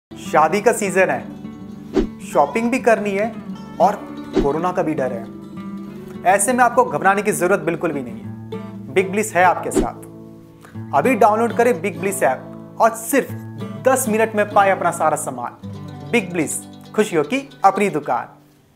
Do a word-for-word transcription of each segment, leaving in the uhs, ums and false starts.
शादी का सीजन है, शॉपिंग भी करनी है और कोरोना का भी डर है। ऐसे में आपको घबराने की जरूरत बिल्कुल भी नहीं है। बिग ब्लिस है आपके साथ। अभी डाउनलोड करें बिग ब्लिस ऐप और सिर्फ दस मिनट में पाए अपना सारा सामान। बिग ब्लिस, खुशियों की अपनी दुकान।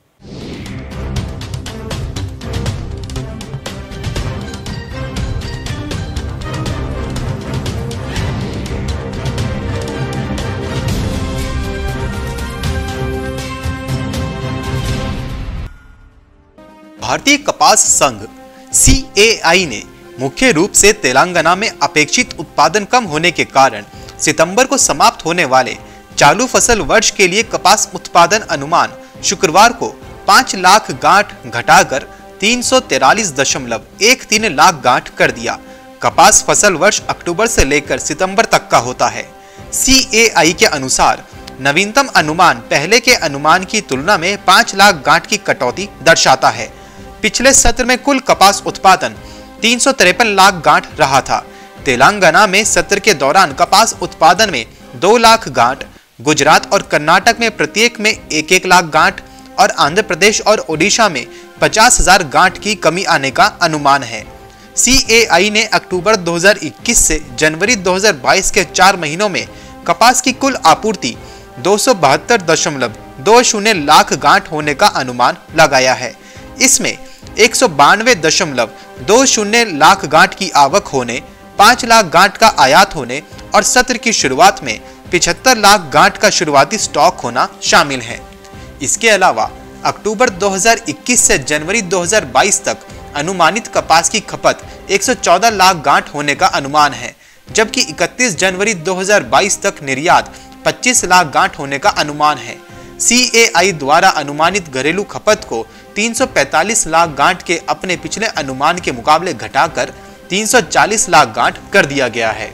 भारतीय कपास संघ सी ए आई ने मुख्य रूप से तेलंगाना में अपेक्षित उत्पादन कम होने के कारण सितंबर को समाप्त होने वाले चालू फसल वर्ष के लिए कपास उत्पादन अनुमान शुक्रवार को पाँच लाख गांठ घटाकर तीन सौ तिरालीस दशमलव एक तीन लाख गांठ कर दिया। कपास फसल वर्ष अक्टूबर से लेकर सितंबर तक का होता है। सी ए आई के अनुसार नवीनतम अनुमान पहले के अनुमान की तुलना में पाँच लाख गांठ की कटौती दर्शाता है। पिछले सत्र में कुल कपास उत्पादन तीन सौ तिरपन लाख गांठ रहा था। तेलंगाना में सत्र के दौरान कपास उत्पादन में दो लाख गांठ, गुजरात और कर्नाटक में प्रत्येक में एक एक लाख गांठ और आंध्र प्रदेश और ओडिशा में पचास हजार गांठ की कमी आने का अनुमान है। सी ए आई ने अक्टूबर दो हज़ार इक्कीस से जनवरी दो हज़ार बाईस के चार महीनों में कपास की कुल आपूर्ति दो सौ बहत्तर दशमलव दो शून्य लाख गांठ होने का अनुमान लगाया है। इसमें एक सौ बानवे दशमलव दो शून्य लाख गांठ की आवक होने, पाँच लाख गांठ का आयात होने और सत्र की शुरुआत में पचहत्तर लाख गांठ का शुरुआती स्टॉक होना शामिल है। इसके अलावा अक्टूबर दो हज़ार इक्कीस से जनवरी दो हज़ार बाईस तक अनुमानित कपास की खपत एक सौ चौदह लाख गांठ होने का अनुमान है, जबकि इकतीस जनवरी दो हज़ार बाईस तक निर्यात पच्चीस लाख गांठ होने का अनुमान है। सी ए आई द्वारा अनुमानित घरेलू खपत को तीन सौ पैंतालीस लाख गांठ के अपने पिछले अनुमान के मुकाबले घटाकर तीन सौ चालीस लाख गांठ कर दिया गया है।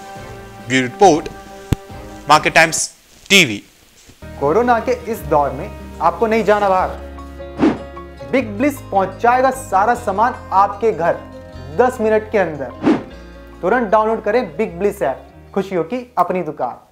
Bureau report, Market Times TV. Corona के इस दौर में आपको नहीं जाना बाहर। बिग ब्लिस पहुंचाएगा सारा सामान आपके घर दस मिनट के अंदर। तुरंत डाउनलोड करें बिग ब्लिस ऐप। खुशियों की अपनी दुकान।